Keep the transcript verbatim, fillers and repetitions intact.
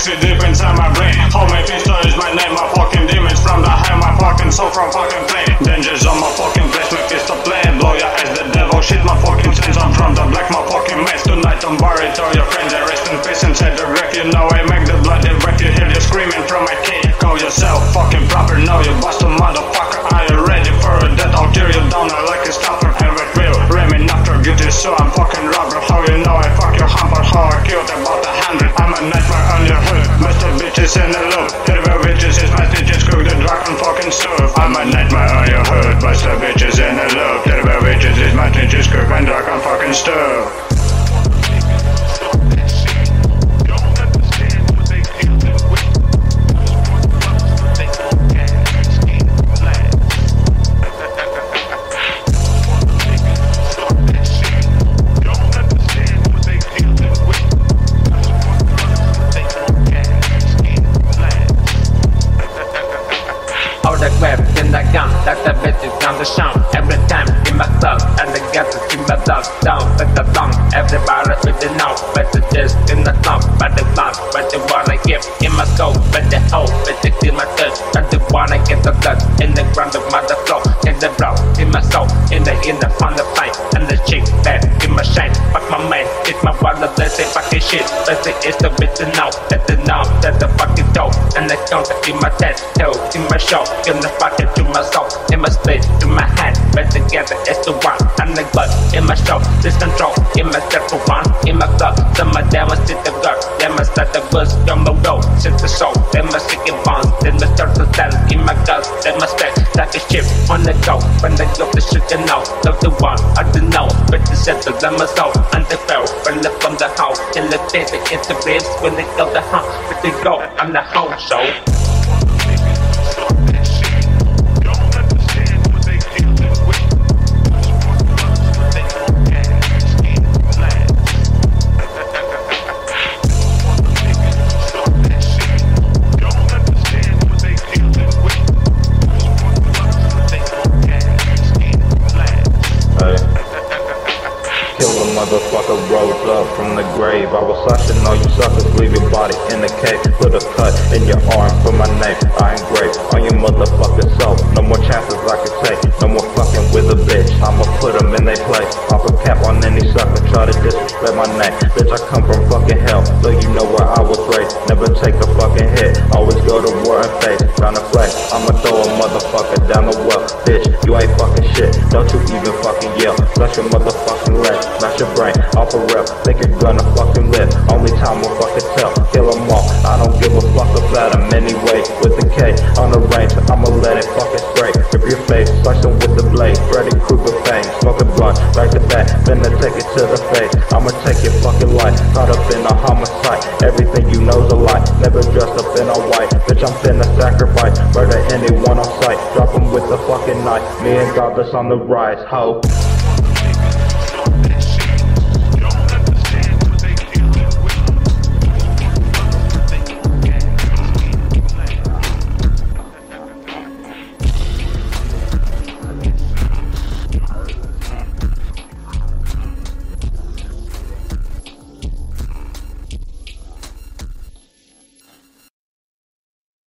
sexy deep inside my brain. Homie Fisto is my name, my fucking demons from the hell, my fucking soul from fucking flame. Dangers on my fucking place, my Fisto playing. Blow your ass the devil, shit my fucking sins. I'm from the black, my fucking mess. Tonight I'm buried, all your friends they rest in peace inside the wreck. You know I make the bloody wreck, you hear you screaming from my cave. Call yourself fucking proper, now you bust a motherfucker. Are you ready for a death? I'll tear you down like a stopper. And it will remain after get you, so I'm fucking robber. How you know I fuck your humper, how I killed about a hundred. I'm a nightmare on your hood, best of bitches in the loop. Terrible bitches is my stitches, cook the drug and fucking stuff. I'm a nightmare on your hood, best of bitches in the loop. Terrible bitches is my stitches, cook and drug and fucking stuff. The grab in the gun, that the bitch is on the show. Every time in my club, and the gas is in my dog down with the thumb. Everybody with the know, but the just in the thumb, but the blood, but the wanna give in my soul, but the hoe, but the in my touch, but the wanna get the blood in the ground of mother flow, in the blow, in my soul, in the in the on the plane, and the chick that in my shine, fuck my man, it's my wallet, let's say fucking shit, let's say it's the bitch to know, that the know, that the fucking dope, and the contact in my tattoo, in my show. In the pocket to my soul, in my split, to my hand, but together it's the one. And the blood in my show, this control, in my step for one, in my club. Some of them must sit the gut, then must start the bus, come the road, since the soul, then must stick in bonds, then must start to stand in my guts, then must stay like a ship on the go. When they go, the shit you know, love the one, I don't know, but the settle, then my soul, and the fell, when they from the house, till the day they get the ribs, when they go the hunt, but they go, I'm the whole show. Motherfucker rose up from the grave. I was such all you suckers, leave your body in the cave. Put a cut in your arm for my name. I engrave on your motherfucking soul. No more chances I can take. No more fucking with a bitch. I'ma put them in their place. Pop a cap on any sucker, try to disrespect my name. Bitch, I come from fucking hell, so you know where I was raised. Never take a fucking hit, always go to war and face. Round the flag, I'ma throw a motherfucker down the well. Bitch, you ain't fucking shit, don't you even fucking yell. Flush your motherfucking leg, smash your brain off a rep. Think you're gonna fucking live, only time will fucking tell. Kill them all, I don't give a fuck about them anyway. With the K on the range, I'ma let it fucking straight. Rip your face, slice them with the blade. Freddy Krueger fame, smoking blunt, right to back, finna take it to the face. I'ma take your fucking life, caught up in a homicide. Everything you know's a lie, never dressed up in all white. Bitch, I'm finna sacrifice, murder anyone on sight. Drop them with the fucking knife, me and Godless on the rise, ho.